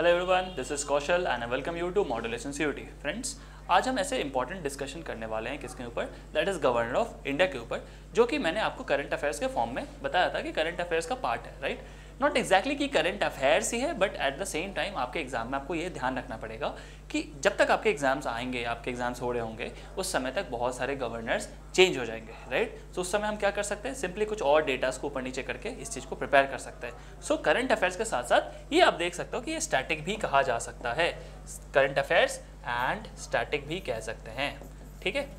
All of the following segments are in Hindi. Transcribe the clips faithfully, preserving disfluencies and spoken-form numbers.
Hello everyone, this is Kaushal and I welcome you to modulation CUT. Friends, आज हम ऐसे इंपॉर्टेंट डिस्कशन करने वाले हैं किसके ऊपर, that is governor of India के ऊपर, जो कि मैंने आपको करंट अफेयर्स के फॉर्म में बताया था कि करंट अफेयर्स का पार्ट है, राइट। नॉट एग्जैक्टली कि करंट अफेयर्स ही है, but at the same time आपके एग्जाम में आपको ये ध्यान रखना पड़ेगा कि जब तक आपके एग्जाम्स आएंगे, आपके एग्जाम्स हो रहे होंगे, उस समय तक बहुत सारे गवर्नर्स चेंज हो जाएंगे, राइट। तो उस समय हम क्या कर सकते हैं, सिंपली कुछ और डेटास को ऊपर नीचे करके इस चीज़ को प्रिपेयर कर सकते हैं। सो करंट अफेयर्स के साथ साथ ये आप देख सकते हो कि ये स्टैटिक भी कहा जा सकता है, करंट अफेयर्स एंड स्टैटिक भी कह सकते हैं, ठीक है।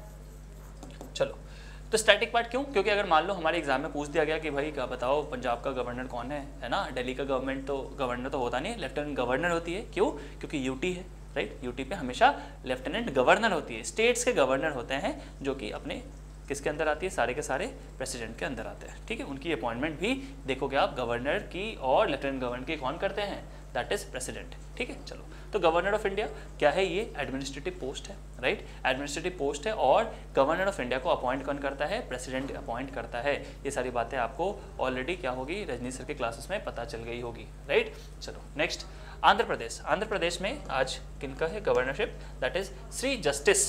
चलो, तो स्टैटिक पार्ट क्यों? क्योंकि अगर मान लो हमारे एग्जाम में पूछ दिया गया कि भाई क्या बताओ पंजाब का गवर्नर कौन है, है ना। दिल्ली का गवर्नमेंट तो गवर्नर तो होता नहीं, लेफ्टिनेंट गवर्नर होती है। क्यों? क्योंकि यूटी है, राइट। यूटी पे हमेशा लेफ्टिनेंट गवर्नर होती है। स्टेट्स के गवर्नर होते हैं जो कि अपने किसके अंदर आती है, सारे के सारे प्रेसिडेंट के अंदर आते हैं, ठीक है। उनकी अपॉइंटमेंट भी देखोगे आप गवर्नर की और लेफ्टिनेंट गवर्नर की कौन करते हैं, दैट इज प्रेसिडेंट, ठीक है। चलो, तो गवर्नर ऑफ इंडिया क्या है, ये एडमिनिस्ट्रेटिव पोस्ट है, राइट। एडमिनिस्ट्रेटिव पोस्ट है और गवर्नर ऑफ इंडिया को अपॉइंट कौन करता है, प्रेसिडेंट अपॉइंट करता है। ये सारी बातें आपको ऑलरेडी क्या होगी, रजनी सर के क्लासेस में पता चल गई होगी, राइट। चलो नेक्स्ट, आंध्र प्रदेश। आंध्र प्रदेश में आज किनका है governorship, that is Shri justice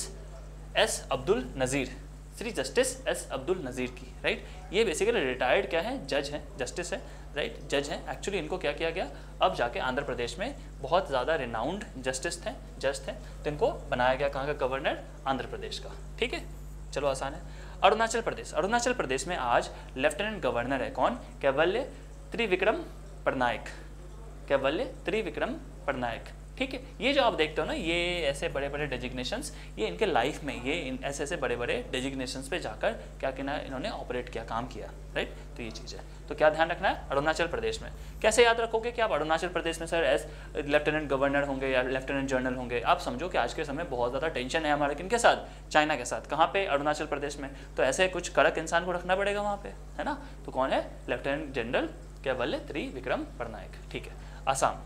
S Abdul Nazeer, Shri justice S Abdul Nazeer की, राइट। ये बेसिकली रिटायर्ड क्या है, जज हैं, जस्टिस है, राइट, जज हैं। एक्चुअली इनको क्या किया गया, अब जाके आंध्र प्रदेश में बहुत ज़्यादा रिनाउंड जस्टिस थे, जज थे, तो इनको बनाया गया कहाँ का गवर्नर, आंध्र प्रदेश का, ठीक है। चलो आसान है। अरुणाचल प्रदेश। अरुणाचल प्रदेश में आज लेफ्टिनेंट गवर्नर है कौन, कैवल्य त्रिविक्रम पटनायक, कैवल्य त्रिविक्रम पटनायक, ठीक है। ये जो आप देखते हो ना, ये ऐसे बड़े बड़े डेजिग्नेशंस, ये इनके लाइफ में ये इन ऐसे ऐसे बड़े बड़े डेजिग्नेशंस पे जाकर क्या किया, इन्होंने ऑपरेट किया, काम किया, राइट। तो ये चीज़ है, तो क्या ध्यान रखना है, अरुणाचल प्रदेश में कैसे याद रखोगे कि आप अरुणाचल प्रदेश में सर एज लेफ्टिनेंट गवर्नर होंगे या लेफ्टिनेंट जनरल होंगे। आप समझो कि आज के समय बहुत ज़्यादा टेंशन है हमारे किनके साथ, चाइना के साथ। कहाँ पे, अरुणाचल प्रदेश में। तो ऐसे कुछ कड़क इंसान को रखना पड़ेगा वहाँ पे, है ना। तो कौन है, लेफ्टिनेंट जनरल कैवल्य त्रिविक्रम पटनायक, ठीक है। असम।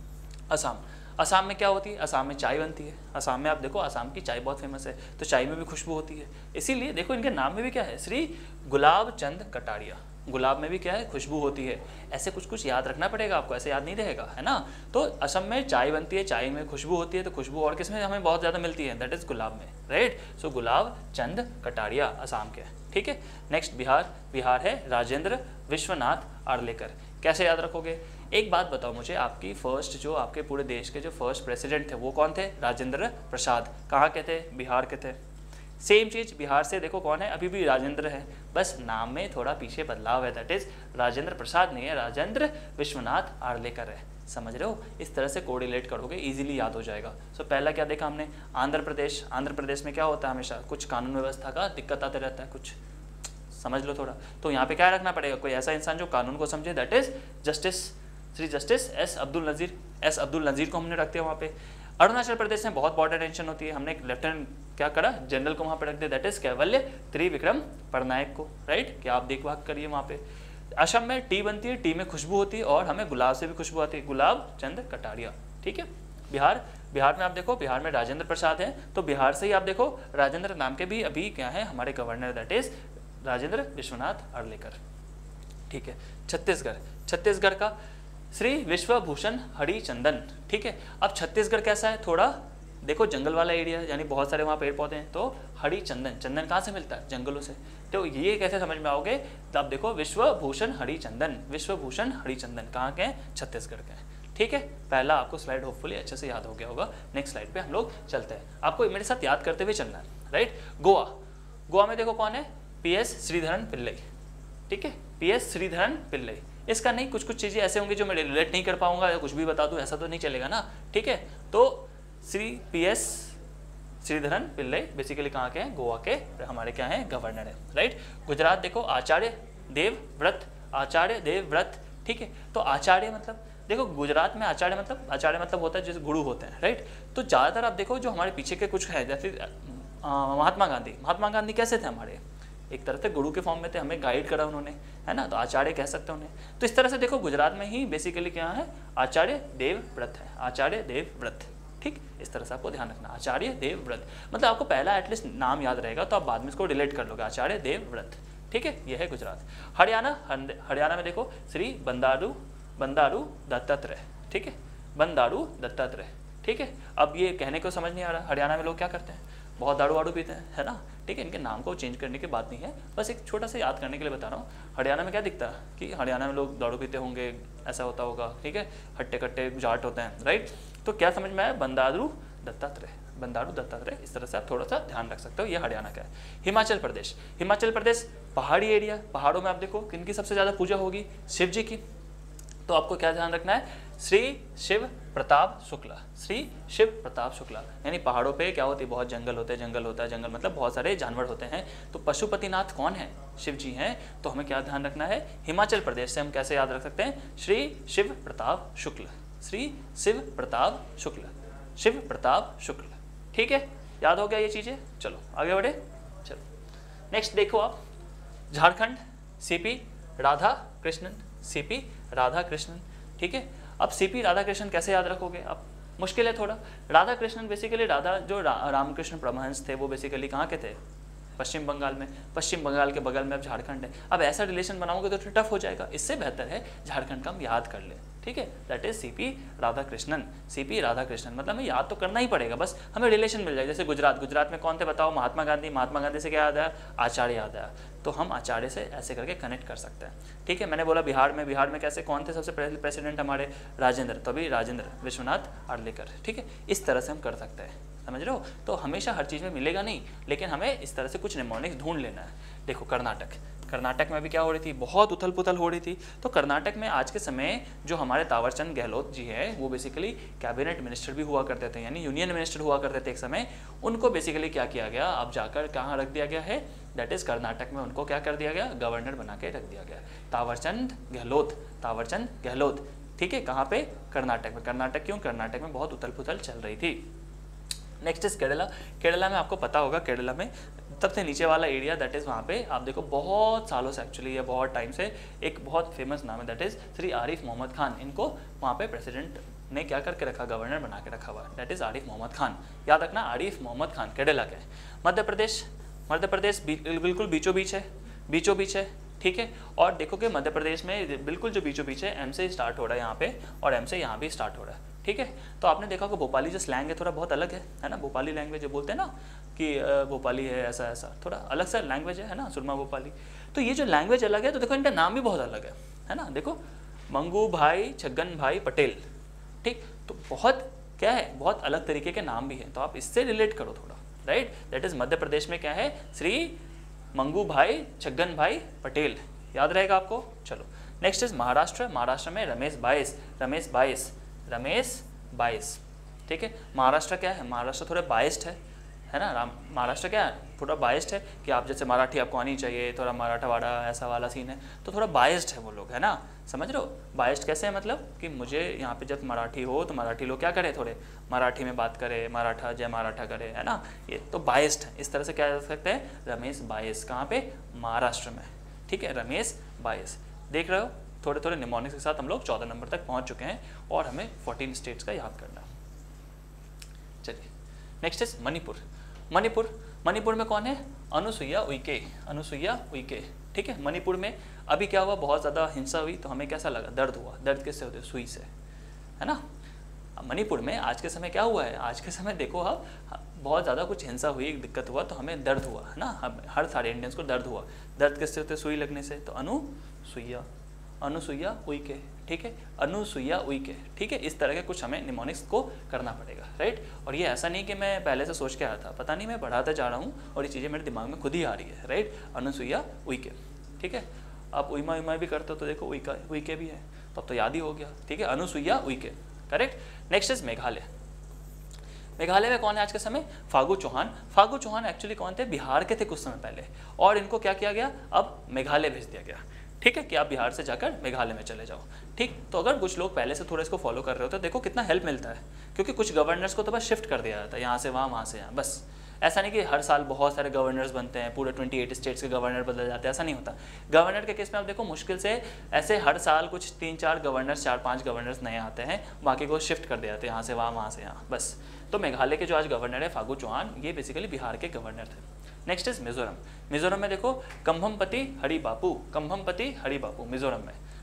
असम असम में क्या होती है, असम में चाय बनती है। असम में आप देखो, असम की चाय बहुत फेमस है, तो चाय में भी खुशबू होती है। इसीलिए देखो इनके नाम में भी क्या है, श्री गुलाब चंद कटारिया। गुलाब में भी क्या है, खुशबू होती है। ऐसे कुछ कुछ याद रखना पड़ेगा आपको, ऐसे याद नहीं रहेगा, है ना। तो असम में चाय बनती है, चाय में खुशबू होती है, तो खुशबू और किसमें हमें बहुत ज़्यादा मिलती है, दैट इज गुलाब में, राइट। सो गुलाब चंद कटारिया असम के, ठीक है। नेक्स्ट बिहार। बिहार है राजेंद्र विश्वनाथ आर्लेकर। कैसे याद रखोगे, एक बात बताओ मुझे, आपकी फर्स्ट जो आपके पूरे देश के जो फर्स्ट प्रेसिडेंट थे वो कौन थे, राजेंद्र प्रसाद। कहाँ के थे, बिहार के थे। सेम चीज़ बिहार से देखो कौन है, अभी भी राजेंद्र है, बस नाम में थोड़ा पीछे बदलाव है, दैट इज राजेंद्र प्रसाद नहीं है, राजेंद्र विश्वनाथ आर्लेकर है। समझ रहे हो, इस तरह से कोरिलेट करोगे, इजीली याद हो जाएगा। सो so, पहला क्या देखा हमने, आंध्र प्रदेश। आंध्र प्रदेश में क्या होता है, हमेशा कुछ कानून व्यवस्था का दिक्कत आते रहता है, कुछ समझ लो थोड़ा। तो यहाँ पे क्या रखना पड़ेगा, कोई ऐसा इंसान जो कानून को समझे, that is justice Shri justice S Abdul Nazeer. S Abdul Nazeer को हमने रखते हैं वहाँ पे। अरुणाचल प्रदेश में बहुत बॉर्डर टेंशन होती है, हमने एक लेफ्टिनेंट क्या करा, जनरल को वहाँ पे रख दिया, दैट इज कैवल्य त्रिविक्रम पटनायक को, राइट। क्या आप देख भाग करिए वहाँ पे। असम में टी बनती है, टी में खुशबू होती है और हमें गुलाब से भी खुशबू आती है, गुलाब चंद कटारिया, ठीक है। बिहार। बिहार में आप देखो, बिहार में राजेंद्र प्रसाद है, तो बिहार से ही आप देखो राजेंद्र नाम के भी अभी क्या है हमारे governor, that is Rajendra Vishwanath Arlekar, ठीक है। छत्तीसगढ़। छत्तीसगढ़ का श्री विश्वभूषण हरिचंदन, ठीक है। अब छत्तीसगढ़ कैसा है, थोड़ा देखो जंगल वाला एरिया, यानी बहुत सारे वहाँ पेड़ पौधे हैं, तो हरिचंदन, चंदन कहाँ से मिलता है, जंगलों से। तो ये कैसे समझ में आओगे, तो आप देखो विश्वभूषण हरिचंदन, विश्वभूषण हरिचंदन कहाँ के हैं, छत्तीसगढ़ के हैं, ठीक है। पहला आपको स्लाइड होपफुली अच्छे से याद हो गया होगा। नेक्स्ट स्लाइड पे हम लोग चलते हैं, आपको मेरे साथ याद करते हुए चलना है, राइट। गोवा। गोवा में देखो कौन है, पी एस श्रीधरन पिल्लई, ठीक है, पी एस श्रीधरन पिल्लई। इसका नहीं, कुछ कुछ चीज़ें ऐसे होंगी जो मैं रिलेट नहीं कर पाऊंगा या कुछ भी बता दूं, ऐसा तो नहीं चलेगा ना, ठीक है। तो Shri P S Sreedharan Pillai basically कहाँ के हैं, गोवा के हमारे क्या हैं, गवर्नर है, राइट। गुजरात देखो, आचार्य देवव्रत, आचार्य देवव्रत, ठीक है। तो आचार्य मतलब देखो, गुजरात में आचार्य मतलब, आचार्य मतलब होता है जैसे गुरु होते हैं, राइट। तो ज़्यादातर आप देखो जो हमारे पीछे के कुछ है, जैसे महात्मा गांधी। महात्मा गांधी कैसे थे, हमारे एक तरह से गुरु के फॉर्म में थे, हमें गाइड करा उन्होंने, है ना, तो आचार्य कह सकते हैं उन्हें। तो इस तरह से देखो गुजरात में ही बेसिकली क्या है, आचार्य देवव्रत है, आचार्य देवव्रत, ठीक। इस तरह से आपको ध्यान रखना, आचार्य देवव्रत, मतलब आपको पहला एटलीस्ट नाम याद रहेगा, तो आप बाद में इसको रिलेट कर लोगे, आचार्य देवव्रत, ठीक है। यह है गुजरात। हरियाणा। हरियाणा में देखो श्री बंडारू बंडारू दत्तात्रेय, ठीक है। बंदारू दत्तात्रेय। ठीक है, अब ये कहने को समझ नहीं आ रहा, हरियाणा में लोग क्या करते हैं, बहुत दारू वारू पीते हैं, है ना। ठीक है, इनके नाम को चेंज करने की बात नहीं है, बस एक छोटा सा याद करने के लिए बता रहा हूँ। हरियाणा में क्या दिखता है कि हरियाणा में लोग दारू पीते होंगे, ऐसा होता होगा। ठीक है, हट्टे कट्टे जाट होते हैं, राइट। तो क्या समझ में आया, बंदारू दत्तात्रेय, बंदारू दत्तात्रेय, इस तरह से आप थोड़ा सा ध्यान रख सकते हो। ये हरियाणा का है। हिमाचल प्रदेश, हिमाचल प्रदेश पहाड़ी एरिया, पहाड़ों में आप देखो किनकी सबसे ज़्यादा पूजा होगी, शिव जी की। तो आपको क्या ध्यान रखना है, श्री शिव प्रताप शुक्ला, श्री शिव प्रताप शुक्ला। यानी पहाड़ों पे क्या होती है, बहुत जंगल होते हैं, जंगल होता है, जंगल मतलब बहुत सारे जानवर होते हैं। तो पशुपतिनाथ कौन है, शिव जी हैं। तो हमें क्या ध्यान रखना है, हिमाचल प्रदेश से हम कैसे याद रख सकते हैं, श्री शिव प्रताप शुक्ल, श्री शिव प्रताप शुक्ल, शिव प्रताप शुक्ल। ठीक है, याद हो गया ये चीज़ें। चलो आगे बढ़े। चलो नेक्स्ट देखो आप, झारखंड, सीपी राधा कृष्णन, सीपी राधा कृष्णन। ठीक है, अब सीपी राधा कृष्णन कैसे याद रखोगे आप, मुश्किल है थोड़ा। राधा कृष्णन बेसिकली, राधा जो रा, रामकृष्ण परमहंस थे वो बेसिकली कहाँ के थे, पश्चिम बंगाल में। पश्चिम बंगाल के बगल में अब झारखंड है। अब ऐसा रिलेशन बनाओगे तो टफ हो जाएगा, इससे बेहतर है झारखंड का हम याद कर ले। ठीक है, that is CP Radha Krishnan, CP Radha Krishnan. मतलब हमें याद तो करना ही पड़ेगा, बस हमें रिलेशन मिल जाएगा। जैसे गुजरात, गुजरात में कौन थे बताओ, महात्मा गांधी, महात्मा गांधी से क्या याद आया, आचार्य याद आया। तो हम आचार्य से ऐसे करके कनेक्ट कर सकते हैं। ठीक है, मैंने बोला बिहार में, बिहार में कैसे कौन थे सबसे पहले प्रेसिडेंट हमारे, राजेंद्र, तभी राजेंद्र विश्वनाथ आर्लेकर। ठीक है, इस तरह से हम कर सकते हैं, समझ रहे हो। तो हमेशा हर चीज़ में मिलेगा नहीं, लेकिन हमें इस तरह से कुछ निमोनिक्स ढूंढ लेना है। देखो कर्नाटक, कर्नाटक में भी क्या हो रही थी, बहुत उथल पुथल हो रही थी। तो कर्नाटक में आज के समय जो हमारे तावरचंद गहलोत जी है, वो बेसिकली कैबिनेट मिनिस्टर भी हुआ करते थे, यानी यूनियन मिनिस्टर हुआ करते थे एक समय। उनको बेसिकली क्या किया गया, अब जाकर कहाँ रख दिया गया है, दैट इज कर्नाटक में उनको क्या कर दिया गया, गवर्नर बना के रख दिया गया, तावरचंद गहलोत, तावरचंद गहलोत। ठीक है, कहाँ पे, कर्नाटक में। कर्नाटक क्यों, कर्नाटक में बहुत उथल पुथल चल रही थी। नेक्स्ट इज केरला, केरला में आपको पता होगा, केरला में सबसे नीचे वाला एरिया, दैट इज़ वहाँ पे आप देखो बहुत सालों से एक्चुअली, या बहुत टाइम से एक बहुत फेमस नाम है, दैट इज़ श्री आरिफ मोहम्मद खान। इनको वहाँ पे प्रेसिडेंट ने क्या करके रखा, गवर्नर बना के रखा हुआ, दैट इज़ आरिफ मोहम्मद खान। याद रखना, आरिफ मोहम्मद खान, केरला के। मध्य प्रदेश, मध्य प्रदेश बिल्कुल बीचों बीच है, बीचों बीच है। ठीक है, और देखो कि मध्य प्रदेश में बिल्कुल जो बीचों बीच है, एम से स्टार्ट हो रहा है यहाँ पे, और एम से यहाँ भी स्टार्ट हो रहा है। ठीक है, तो आपने देखा कि भोपाली जो स्लैंग है थोड़ा बहुत अलग है, है ना। भोपाली लैंग्वेज जो बोलते हैं ना कि भोपाली है, ऐसा ऐसा थोड़ा अलग सा लैंग्वेज है, है ना, सुरमा भोपाली। तो ये जो लैंग्वेज अलग है, तो देखो इनका नाम भी बहुत अलग है, है ना। देखो मंगू भाई, छगन भाई पटेल। ठीक, तो बहुत क्या है, बहुत अलग तरीके के नाम भी हैं, तो आप इससे रिलेट करो थोड़ा, right. That is Madhya Pradesh में क्या है, श्री मंगू भाई छगन भाई पटेल, याद रहेगा आपको। चलो नेक्स्ट इज महाराष्ट्र, महाराष्ट्र में रमेश बाइस, रमेश बाइस, रमेश बाइस। ठीक है, महाराष्ट्र क्या है, महाराष्ट्र थोड़ा बाइस्ड है, है ना। राम महाराष्ट्र क्या है, थोड़ा बाइस्ड है कि आप जैसे मराठी आपको आनी चाहिए, थोड़ा मराठावाड़ा ऐसा वाला सीन है, तो थोड़ा बाइस्ड है वो लोग, है ना। समझ रहे हो, बाइस्ड कैसे है, मतलब कि मुझे यहाँ पे जब मराठी हो तो मराठी लोग क्या करें, थोड़े मराठी में बात करें, मराठा जय मराठा करे, है ना। ये तो बाइस्ड है, इस तरह से क्या कर सकते हैं, रमेश बाइस। कहाँ पे, महाराष्ट्र में। ठीक है, रमेश बाइस। देख रहे हो, थोड़े थोड़े निमोनिक्स के साथ हम लोग चौदह नंबर तक पहुँच चुके हैं, और हमें फोर्टीन स्टेट्स का याद करना। चलिए नेक्स्ट इज मणिपुर, मणिपुर, मणिपुर में कौन है, अनुसुईया उइके, अनुसुईया उइके। ठीक है, मणिपुर में अभी क्या हुआ, बहुत ज़्यादा हिंसा हुई, तो हमें कैसा लगा, दर्द हुआ। दर्द किससे होते, सुई से, है ना। मणिपुर में आज के समय क्या हुआ है, आज के समय देखो आप, बहुत ज़्यादा कुछ हिंसा हुई, दिक्कत हुआ, तो हमें दर्द हुआ, है ना। हम हर सारे इंडियंस को दर्द हुआ। दर्द किससे होते, सुई लगने से, तो अनुसुईया, अनुसुईया उइके। ठीक है, अनुसुईया उइके। ठीक है, इस तरह के कुछ हमें निमोनिक्स को करना पड़ेगा, राइट। और ये ऐसा नहीं कि मैं पहले से सोच के आया था, पता नहीं मैं बढ़ाता जा रहा हूँ और ये चीज़ें मेरे दिमाग में खुद ही आ रही है, राइट। अनुसुईया उइके। ठीक है, आप उइमा उइमा भी करते हो तो देखो उइका उइके भी है, तो अब तो याद ही हो गया। ठीक है, Anusuiya Uikey, correct. Next is Meghalaya, Meghalaya में कौन है आज के समय, फागू चौहान। फागू चौहान एक्चुअली कौन थे, बिहार के थे कुछ समय पहले, और इनको क्या किया गया, अब मेघालय भेज दिया गया। ठीक है, कि आप बिहार से जाकर मेघालय में चले जाओ। ठीक, तो अगर कुछ लोग पहले से थोड़ा इसको फॉलो कर रहे हो तो देखो कितना हेल्प मिलता है, क्योंकि कुछ गवर्नर्स को तो बस शिफ्ट कर दिया जाता है, यहाँ से वहाँ, वहाँ से यहाँ, बस। ऐसा नहीं कि हर साल बहुत सारे गवर्नर्स बनते हैं, पूरे अट्ठाईस स्टेट्स के गवर्नर बदल जाते हैं, ऐसा नहीं होता। गवर्नर के केस में आप देखो मुश्किल से ऐसे हर साल कुछ तीन चार गवर्नर्स, चार पांच गवर्नर्स नए आते हैं, बाकी को शिफ्ट कर दिया जाते हैं, यहाँ से वहाँ, वहाँ से यहाँ, बस। तो मेघालय के जो आज गवर्नर है फागू चौहान, ये बेसिकली बिहार के गवर्नर थे। नेक्स्ट इज मिजोरम, मिजोरम में देखो कंभमपति हरि बापू, कंभमपति हरि बापू मिजोरम में।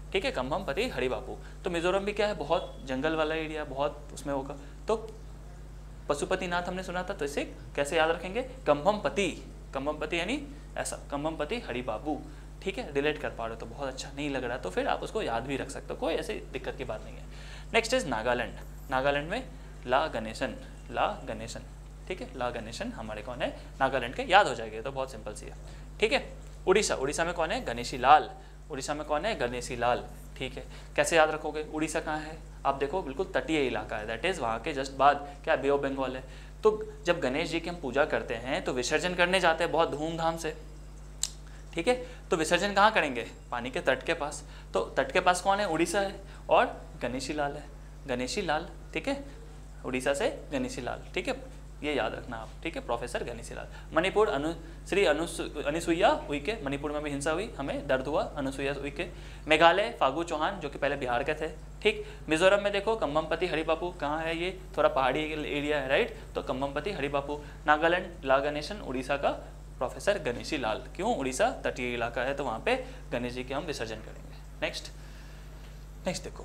ठीक है, कम्भमपति हरिबाबू। तो मिजोरम भी क्या है, बहुत जंगल वाला एरिया, बहुत उसमें होगा। तो पशुपतिनाथ हमने सुना था, तो इसे कैसे याद रखेंगे, कम्भमपति, कम्भमपति यानी ऐसा, कम्भमपति हरिबाबू। ठीक है, रिलेट कर पा रहे हो तो बहुत अच्छा, नहीं लग रहा तो फिर आप उसको याद भी रख सकते हो, कोई ऐसी दिक्कत की बात नहीं है। Next is Nagaland. नागालैंड में ला गणेशन, ला गणेशन, ठीक है, ला गणेशन हमारे कौन है, नागालैंड के, याद हो जाएंगे तो बहुत सिंपल सी है। ठीक है, उड़ीसा, उड़ीसा में कौन है, गणेशी लाल, उड़ीसा में कौन है, गणेशी लाल। ठीक है, कैसे याद रखोगे, उड़ीसा कहाँ है, आप देखो बिल्कुल तटीय इलाका है, दैट इज वहाँ के जस्ट बाद क्या बे ऑफ बंगाल है। तो जब गणेश जी की हम पूजा करते हैं तो विसर्जन करने जाते हैं बहुत धूमधाम से। ठीक है, तो विसर्जन कहाँ करेंगे, पानी के तट के पास। तो तट के पास कौन है, उड़ीसा है, और गणेशी लाल है, गणेशी लाल। ठीक है, उड़ीसा से गणेशी लाल। ठीक है, ये याद रखना आप। ठीक है, प्रोफेसर गणेशी लाल। मणिपुर अनु श्री अनुसु अनुसुईया उइके, मणिपुर में भी हिंसा हुई, हमें दर्द हुआ, अनुसुईया उइके। मेघालय फागू चौहान जो कि पहले बिहार के थे। ठीक, मिजोरम में देखो कम्भमपति हरिबाबू, कहाँ है ये, थोड़ा पहाड़ी एरिया है, राइट, तो कम्भमपति हरिबाबू। नागालैंड ला गणेशन, उड़ीसा का प्रोफेसर गणेशी लाल। क्यों, उड़ीसा तटीय इलाका है तो वहाँ पे गणेश जी के हम विसर्जन करेंगे। नेक्स्ट नेक्स्ट देखो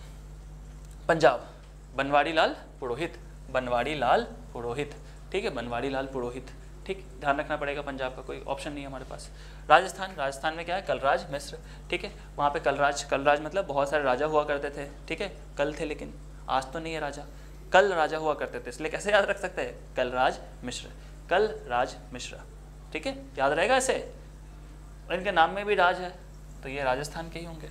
पंजाब, बनवारी लाल पुरोहित, बनवारी लाल पुरोहित। ठीक है, बनवारी लाल पुरोहित। ठीक, ध्यान रखना पड़ेगा, पंजाब का कोई ऑप्शन नहीं है हमारे पास। राजस्थान, राजस्थान में क्या है, कलराज मिश्र। ठीक है, वहाँ पे कलराज, कलराज मतलब बहुत सारे राजा हुआ करते थे। ठीक है, कल थे लेकिन आज तो नहीं है राजा, कल राजा हुआ करते थे, इसलिए कैसे याद रख सकते हैं, कलराज मिश्र, कलराज मिश्र। ठीक है, याद रहेगा ऐसे, इनके नाम में भी राज है तो ये राजस्थान के ही होंगे।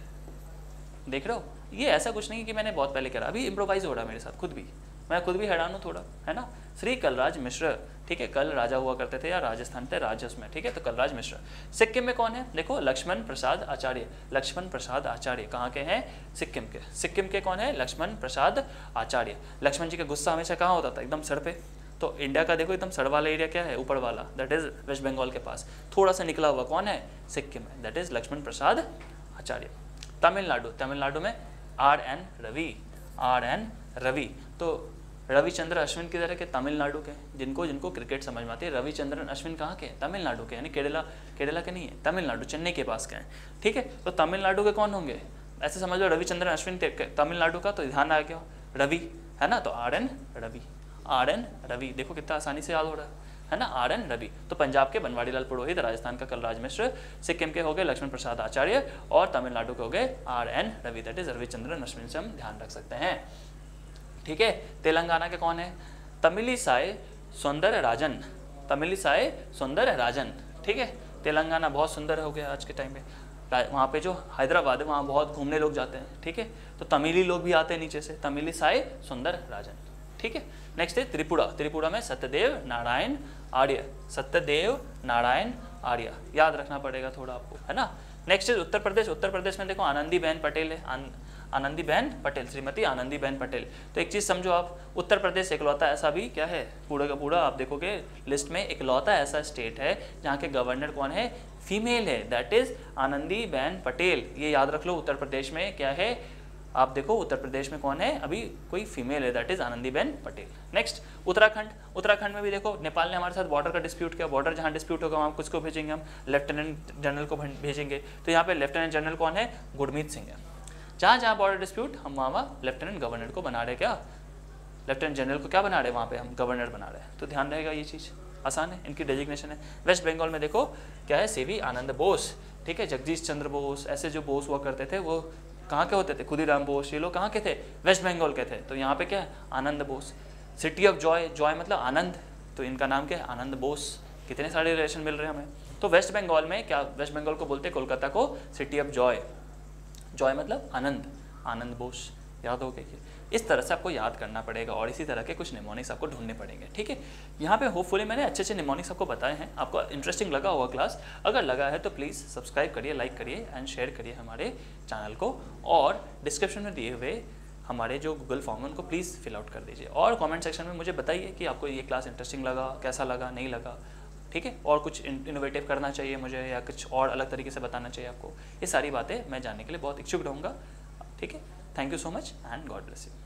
देख रहे हो, ये ऐसा कुछ नहीं कि मैंने बहुत पहले करा, अभी इम्प्रोवाइज हो रहा है मेरे साथ, खुद भी मैं खुद भी हैरान हूँ थोड़ा, है ना। श्री कलराज मिश्र। ठीक है, कल राजा हुआ करते थे या राजस्थान थे राज्य उसमें। ठीक है, तो कलराज मिश्र। सिक्किम में कौन है, देखो लक्ष्मण प्रसाद आचार्य, लक्ष्मण प्रसाद आचार्य कहाँ के हैं, सिक्किम के। सिक्किम के कौन है, लक्ष्मण प्रसाद आचार्य। लक्ष्मण जी का गुस्सा हमेशा कहाँ होता था, एकदम सर पे। तो इंडिया का देखो एकदम सड़ वाला एरिया क्या है, ऊपर वाला, दैट इज वेस्ट बंगाल के पास, थोड़ा सा निकला हुआ कौन है, सिक्किम है, दैट इज लक्ष्मण प्रसाद आचार्य। तमिलनाडु, तमिलनाडु में R N Ravi, R N Ravi. तो रविचंद्र अश्विन की तरह के तमिलनाडु के, जिनको जिनको क्रिकेट समझ में आती है, रविचंद्रन अश्विन कहाँ के, तमिलनाडु के, यानी केरला, केरला के नहीं है, तमिलनाडु, चेन्नई के पास के हैं। ठीक है, तो तमिलनाडु के कौन होंगे, ऐसे समझ लो रविचंद्रन अश्विन तमिलनाडु का, तो ध्यान आ गया रवि, है ना, तो R N Ravi, R N Ravi. देखो कितना आसानी से याद हो रहा है, है ना, आर एन रवि। तो पंजाब के बनवारी लाल पुरोहित, राजस्थान का कलराज मिश्र, सिक्किम के हो गए लक्ष्मण प्रसाद आचार्य, और तमिलनाडु के हो गए R N Ravi, that is Ravichandran Ashwin से हम ध्यान रख सकते हैं। ठीक है, तेलंगाना के कौन है, तमिलिसाई सुंदर राजन, तमिलिसाई सुंदर राजन। ठीक है, तेलंगाना बहुत सुंदर हो गया आज के टाइम में, वहाँ पे जो हैदराबाद है वहाँ बहुत घूमने लोग जाते हैं। ठीक है, तो तमिली लोग भी आते हैं नीचे से, तमिलिसाई सुंदर राजन। ठीक है, नेक्स्ट है त्रिपुरा, त्रिपुरा में सत्यदेव नारायण आर्य, सत्यदेव नारायण आर्य, याद रखना पड़ेगा थोड़ा आपको, है ना। नेक्स्ट है उत्तर प्रदेश, उत्तर प्रदेश में देखो आनंदी बहन पटेल है, आन, आनंदी बहन पटेल, श्रीमती आनंदी बहन पटेल। तो एक चीज़ समझो आप, उत्तर प्रदेश इकलौता ऐसा भी क्या है, पूरा का पूरा आप देखोगे लिस्ट में इकलौता ऐसा स्टेट है जहाँ के गवर्नर कौन है, फीमेल है, दैट इज आनंदी बहन पटेल। ये याद रख लो, उत्तर प्रदेश में क्या है, आप देखो उत्तर प्रदेश में कौन है, अभी कोई फीमेल है, that is Anandiben Patel. Next Uttarakhand, Uttarakhand में भी देखो नेपाल ने हमारे साथ बॉर्डर का डिस्प्यूट किया, बॉर्डर जहाँ डिस्प्यूट होगा वहाँ किसको भेजेंगे हम, लेफ्टिनेंट जनरल को भेजेंगे। तो यहाँ पे लेफ्टिनेंट जनरल कौन है, गुरमीत सिंह है। जहाँ जहाँ बॉर्डर डिस्प्यूट हम वहाँ वहाँ लेफ्टिनेंट गवर्नर को बना रहे, क्या लेफ्टिनेंट जनरल को क्या बना रहे, वहाँ पे हम गवर्नर बना रहे हैं। तो ध्यान रहेगा, ये चीज़ आसान है, इनकी डेजिग्नेशन है। वेस्ट बंगाल में देखो क्या है, सी वी आनंद बोस, ठीक है, जगदीश चंद्र बोस, ऐसे जो बोस हुआ करते थे वो कहाँ के होते थे, खुदीराम बोस, ये लोग कहाँ के थे, वेस्ट बंगाल के थे। तो यहाँ पे क्या है, Anand Bose. City of joy, joy मतलब आनंद, तो इनका नाम क्या है, आनंद बोस। कितने सारे रिलेशन मिल रहे हैं हमें। तो वेस्ट बंगाल में क्या, वेस्ट बंगाल को बोलते हैं कोलकाता को सिटी ऑफ जॉय, जॉय मतलब आनंद, आनंद बोस, याद हो गया। इस तरह से आपको याद करना पड़ेगा और इसी तरह के कुछ निमोनिक्स आपको ढूंढने पड़ेंगे, ठीक है। यहाँ पे होपफुली मैंने अच्छे अच्छे निमोनिक्स आपको बताए हैं, आपको इंटरेस्टिंग लगा होगा क्लास। अगर लगा है तो प्लीज़ सब्सक्राइब करिए, लाइक करिए एंड शेयर करिए हमारे चैनल को, और डिस्क्रिप्शन में दिए हुए हमारे जो गूगल फॉर्म है उनको प्लीज़ फिल आउट कर दीजिए, और कॉमेंट सेक्शन में मुझे बताइए कि आपको ये क्लास इंटरेस्टिंग लगा, कैसा लगा, नहीं लगा, ठीक है, और कुछ इनोवेटिव करना चाहिए मुझे या कुछ और अलग तरीके से बताना चाहिए आपको। ये सारी बातें मैं जानने के लिए बहुत इच्छुक रहूँगा, ठीक है। Thank you so much and God bless you.